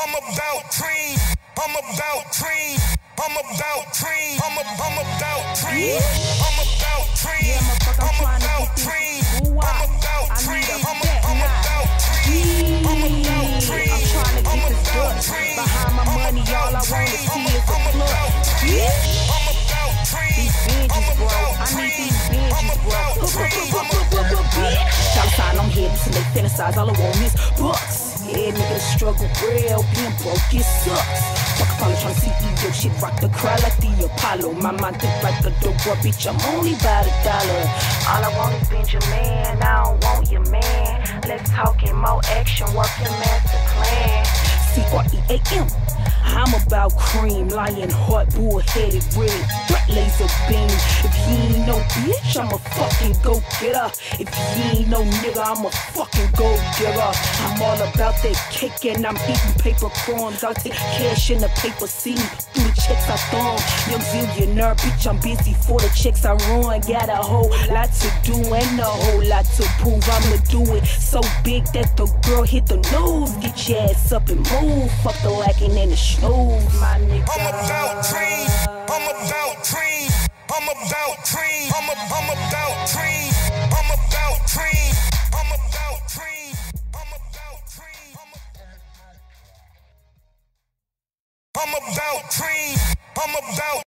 I'm about cream. I'm about cream. I'm about cream. I'm about cream. I'm about cream. I'm about cream. I'm about cream. I'm about cream. I'm about cream. I'm trying to get this good. Behind my money, all I wanna see is a plug. These binges, bro. I need these binges, bro. Outside, I'm heading to they fantasize. All I want is bucks. Yeah, nigga, struggle real. Being broke, it sucks. Fuck probably tryna see your shit rock the crowd like the Apollo. My mind think like a dope boy, bitch. I'm only about $1. All I want is Benjamin. I don't want your man. Let's talk in more action. Work your master plan. CREAM. I'm about cream, lion heart, bull-headed, red, threat laser beam. If he ain't no bitch, I'ma fucking go get her. If he ain't no nigga, I'ma fucking go get her. I'm all about that cake and I'm eating paper crumbs. I'll take cash in the paper, see me through the checks I thumb. Young zillionaire, bitch, I'm busy for the checks I run. Got a whole lot to do and a whole lot to prove. I'ma do it so big that the girl hit the news. Get your ass up and move. Fuck the lacking in the snooze, my nigga. I'm about cream. I'm about cream. I'm about cream. I'm about cream. I'm about cream. I'm about cream. I'm about cream. I'm about cream. I'm about